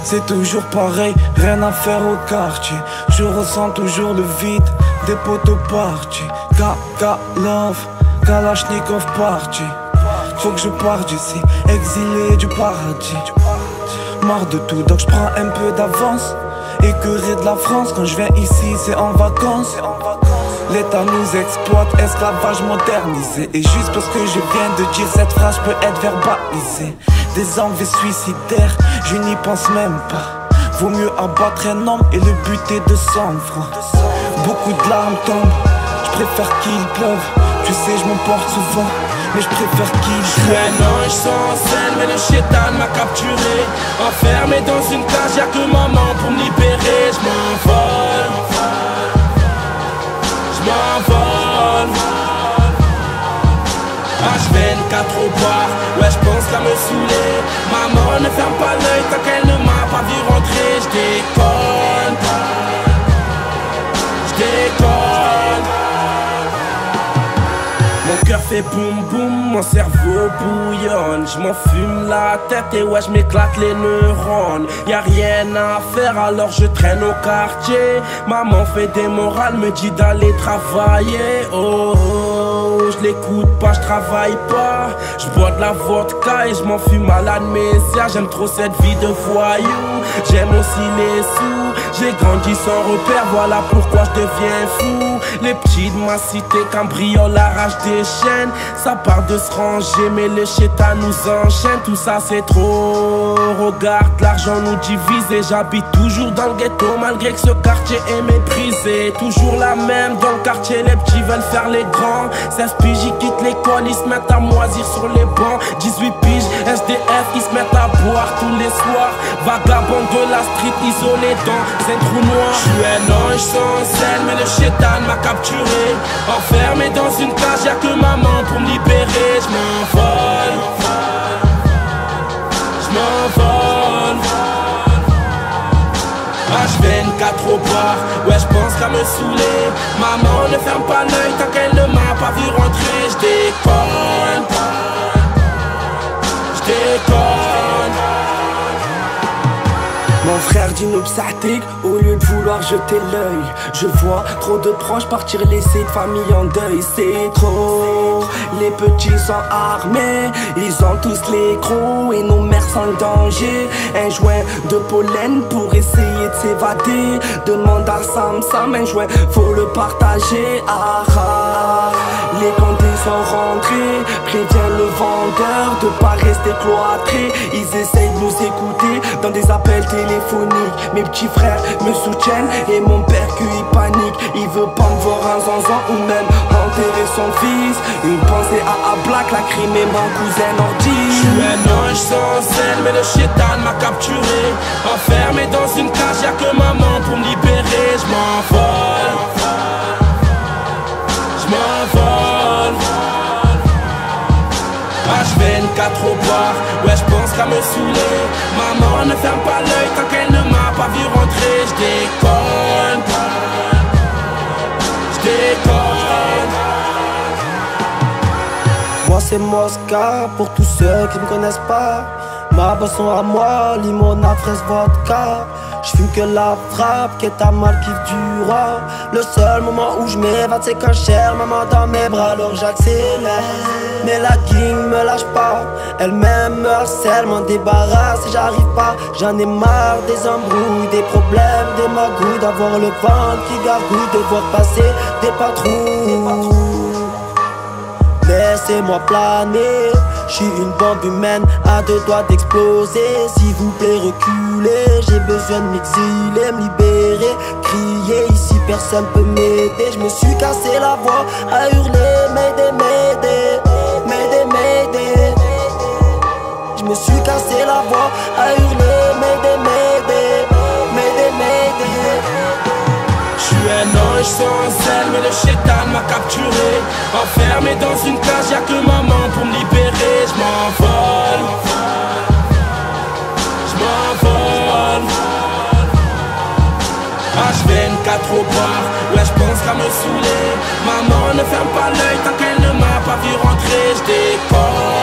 C'est toujours pareil, rien à faire au quartier. Je ressens toujours le vide des poteaux partis. Kaka love, Kalachnikov parti. Faut que je parte d'ici, exilé du paradis. Marre de tout, donc je prends un peu d'avance. Écœuré de la France, quand je viens ici c'est en vacances. L'État nous exploite, esclavage modernisé. Et juste parce que je viens de dire cette phrase, je peux être verbalisé. Des envies suicidaires, je n'y pense même pas. Vaut mieux abattre un homme et le buter de 100 francs. Beaucoup de larmes tombent, je préfère qu'il pleuve. Tu sais je m'emporte souvent, mais je préfère qu'il crève. Je suis un ange sans scène, mais le chétan m'a capturé. Enfermé dans une cage, y'a que maman pour me libérer. Je m'envole, je m'envole. H24 au bar, ouais j'pense qu'à me saouler. Maman ne ferme pas l'œil tant qu'elle ne m'a pas vu rentrer. Je déconne, je déconne. Mon cœur fait boum boum, mon cerveau bouillonne. Je m'en fume la tête et ouais je m'éclate les neurones. Y'a rien à faire alors je traîne au quartier. Maman fait des morales, me dit d'aller travailler. Oh, oh, je l'écoute pas, je travaille pas. Je bois de la vodka et je m'en fume à l'amnésia. J'aime trop cette vie de voyou, j'aime aussi les sous. J'ai grandi sans repère, voilà pourquoi je deviens fou. Les petits de ma cité cambriolent la rage des chaînes. Ça part de se ranger mais le chétan nous enchaîne. Tout ça c'est trop, regarde l'argent nous divise. Et j'habite toujours dans le ghetto malgré que ce quartier est méprisé. Toujours la même dans le quartier, les petits veulent faire les grands. 16 piges ils quittent l'école, ils se mettent à moisir sur les bancs. 18 piges, SDF, ils se mettent à boire tous les soirs. Vagabond de la street isolé dans un trou noir. Je suis un ange sans scène mais le chétan m'a capturé. Enfermé dans une cage, y'a que maman pour me libérer. Je m'envole, je m'envole. H24 au bar, ouais j'pense qu'à me saouler. Maman ne ferme pas l'œil tant qu'elle ne m'a pas vu rentrer. Je déconne, je déconne. Mon frère dit Noubsatik, au lieu de vouloir jeter l'œil. Je vois trop de proches partir laisser de famille en deuil. C'est trop, les petits sont armés, ils ont tous les crocs et nos mères sont le danger. Un joint de pollen pour essayer de s'évader. Demande à Sam Sam, un joint faut le partager. Ah ah, les condés sont rentrés, préviens le vendeur de pas rester cloîtré. Ils essayent de nous écouter dans des appels téléphoniques. Mes petits frères me soutiennent et mon père il panique. Il veut pas me voir un zanzan ou même enterrer son fils. Une pensée à Black, la crime et mon cousin Ordi. Je suis un ange sans aile mais le chétan m'a capturé. Enfermé dans une cage, y'a que maman pour me libérer. Je m'envole, je m'envole. H24 au bar, ouais j'pense qu'à me saouler. Maman ne ferme pas l'œil tant qu'elle ne m'a pas vu rentrer. Je déconne, je déconne. Moi c'est Mosca, pour tous ceux qui me connaissent pas. Ma boisson à moi, limonade, fraise, vodka. J'fume que la frappe, qui est ta mal kiff du roi. Le seul moment où je m'évade c'est quand je cherche maman dans mes bras. Alors j'accélère, mais la king me lâche pas. Elle-même me harcèle, m'en débarrasse et j'arrive pas. J'en ai marre des embrouilles, des problèmes, des magouilles. D'avoir le ventre qui gargouille, de voir passer des patrouilles. Laissez-moi planer, je suis une bombe humaine à deux doigts d'exploser. S'il vous plaît reculez, j'ai besoin de m'exiler, me libérer. Crier ici personne peut m'aider. Je me suis cassé la voix à hurler Mayday, Mayday, Mayday, Mayday. Je me suis cassé la voix à hurler Mayday, Mayday, Mayday, Mayday. Je suis un ange sans aile mais le chétan m'a capturé. Enfermé dans une cage, y'a que maman pour me libérer. Je m'envole, je m'envole. H24 au bar, ouais j'pense qu'à me saouler. Maman ne ferme pas l'œil tant qu'elle ne m'a pas vu rentrer. Je déconne,